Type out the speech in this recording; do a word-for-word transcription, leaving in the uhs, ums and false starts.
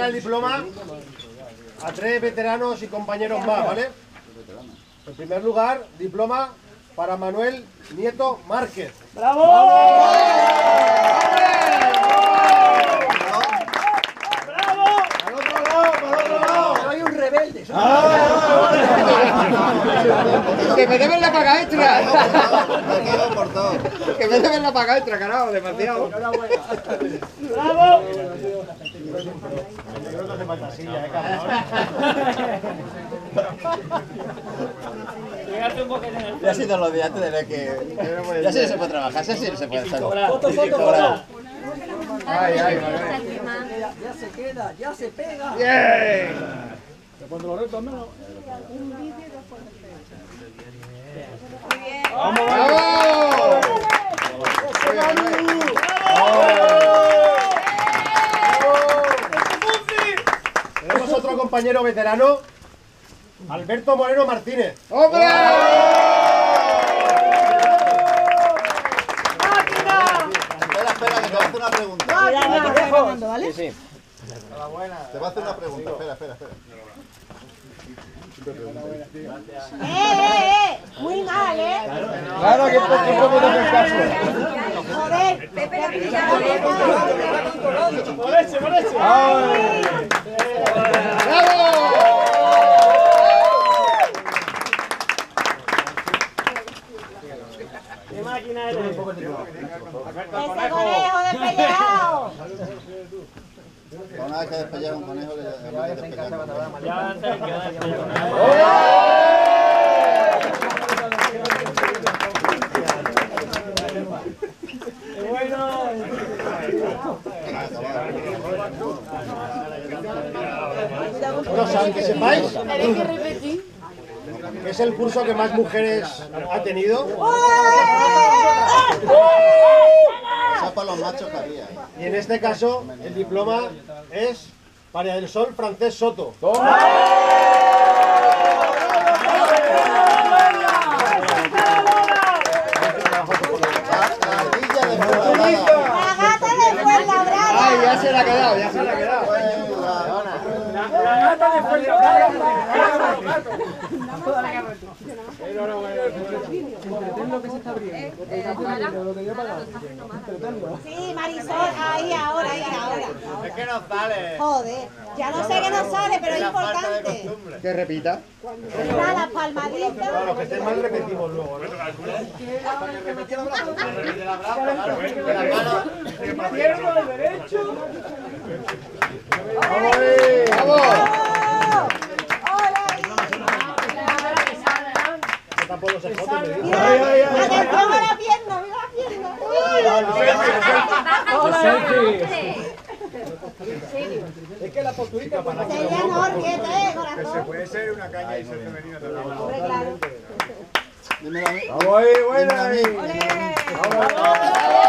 entregar el diploma a tres veteranos y compañeros más, ¿vale? En primer lugar, diploma para Manuel Nieto Márquez. ¡Bravo! ¡Bravo! ¡Al otro lado, al otro lado! Soy un rebelde. Soy Que me deben la paga extra. Me quedo por todo. Que me deben la paga extra, carajo, demasiado. ¡Bravo! Ya ha sido los días antes de ver que... Ya sí no se puede trabajar, ya sí no se puede hacer. Foto, foto, foto. Ay, ay, ay. Ya se queda, ya se pega. ¡Bien! Cuando lo reto al menos. ¡Vamos! ¡Bravo! Tenemos otro compañero veterano, Alberto Moreno Martínez. ¡Hombre! Espera, espera, que te voy a hacer una pregunta. ¿Vale? Sí, sí. Te voy a hacer una pregunta. Espera, espera, espera. ¡Eh, eh, eh! Muy mal, ¿eh? Claro que por tu propio no me caso. Joder, Pepe la pilla. Por ese, por ese. ¡Ay! ¡Bravo! ¿Qué máquina eres? ¡Ese conejo despellejado! Una vez que despellar un conejo, que ya hay que despellar. Ya se queda despellejado. Bueno. No, que sepáis que es el curso que más mujeres ha tenido. Eso para los machos que había. Y en este caso, el diploma es para el Sol Francés Soto. Ardilla de Fuenlabrada. ¡La gata de Fuenlabrada! ¡Ay, ya se la ha quedado, ya se la ha quedado! La gata de Fuenlabrada. Sí, Marisol, ahí, ahora, ahí, ahora. Es que no sale. Joder, ya no sé que no sale, pero es importante. Que repita. Mira las palmaditas. Claro, que esté mal repetimos luego, ¿no? Izquierdo, derecho. ¡Vamos! Que tampoco se jote, me dice. Mira, atención a la pierna, mira la pierna. Es que la posturita para Sería no, quiete, corazón. Puede ser una caña y ser femenina también. Hombre, claro. Dímelo a mí. ¡Vamos ahí, buena! Dímelo a mí. ¡Olé!